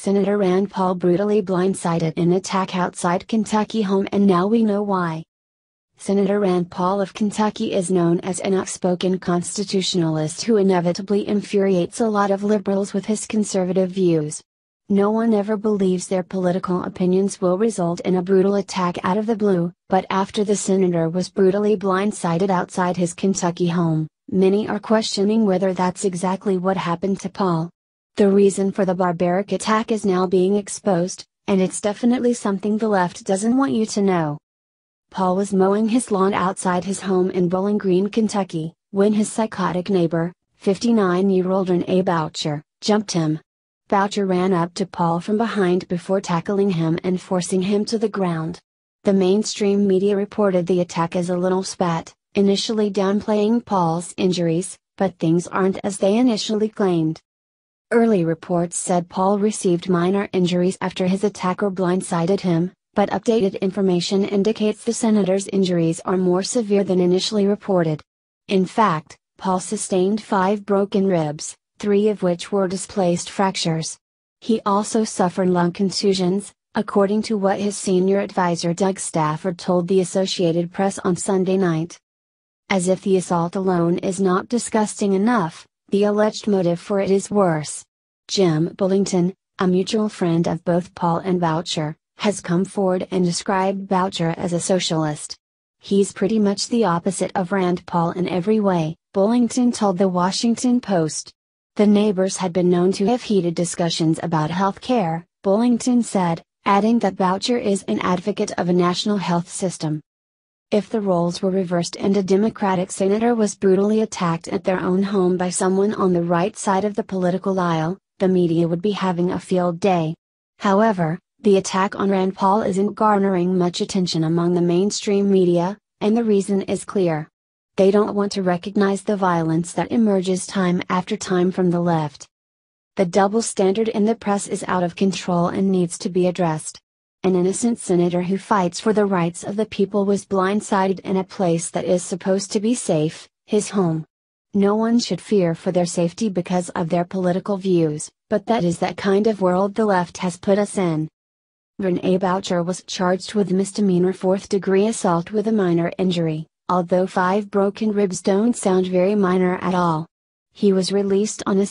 Senator Rand Paul brutally blindsided in attack outside Kentucky home, and now we know why. Senator Rand Paul of Kentucky is known as an outspoken constitutionalist who inevitably infuriates a lot of liberals with his conservative views. No one ever believes their political opinions will result in a brutal attack out of the blue, but after the senator was brutally blindsided outside his Kentucky home, many are questioning whether that's exactly what happened to Paul. The reason for the barbaric attack is now being exposed, and it's definitely something the left doesn't want you to know. Paul was mowing his lawn outside his home in Bowling Green, Kentucky, when his psychotic neighbor, 59-year-old Renee Boucher, jumped him. Boucher ran up to Paul from behind before tackling him and forcing him to the ground. The mainstream media reported the attack as a little spat, initially downplaying Paul's injuries, but things aren't as they initially claimed. Early reports said Paul received minor injuries after his attacker blindsided him, but updated information indicates the senator's injuries are more severe than initially reported. In fact, Paul sustained 5 broken ribs, 3 of which were displaced fractures. He also suffered lung contusions, according to what his senior advisor Doug Stafford told the Associated Press on Sunday night. As if the assault alone is not disgusting enough, the alleged motive for it is worse. Jim Bullington, a mutual friend of both Paul and Boucher, has come forward and described Boucher as a socialist. He's pretty much the opposite of Rand Paul in every way, Bullington told the Washington Post. The neighbors had been known to have heated discussions about health care, Bullington said, adding that Boucher is an advocate of a national health system. If the roles were reversed and a Democratic senator was brutally attacked at their own home by someone on the right side of the political aisle, the media would be having a field day. However, the attack on Rand Paul isn't garnering much attention among the mainstream media, and the reason is clear. They don't want to recognize the violence that emerges time after time from the left. The double standard in the press is out of control and needs to be addressed. An innocent senator who fights for the rights of the people was blindsided in a place that is supposed to be safe, his home. No one should fear for their safety because of their political views, but that is that kind of world the left has put us in. Renee Boucher was charged with misdemeanor 4th-degree assault with a minor injury, although 5 broken ribs don't sound very minor at all. He was released on a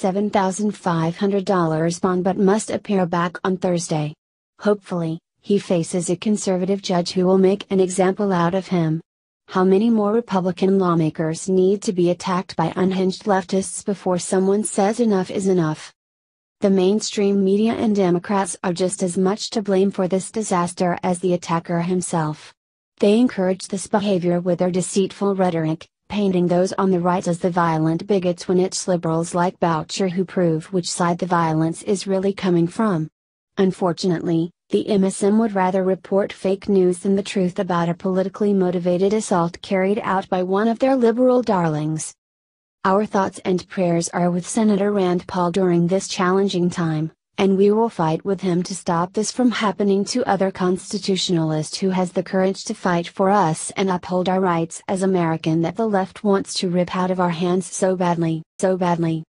$7,500 bond but must appear back on Thursday. Hopefully, he faces a conservative judge who will make an example out of him. How many more Republican lawmakers need to be attacked by unhinged leftists before someone says enough is enough? The mainstream media and Democrats are just as much to blame for this disaster as the attacker himself. They encourage this behavior with their deceitful rhetoric, painting those on the right as the violent bigots when it's liberals like Boucher who prove which side the violence is really coming from. Unfortunately, the MSM would rather report fake news than the truth about a politically motivated assault carried out by one of their liberal darlings. Our thoughts and prayers are with Senator Rand Paul during this challenging time, and we will fight with him to stop this from happening to other constitutionalists who has the courage to fight for us and uphold our rights as American that the left wants to rip out of our hands so badly.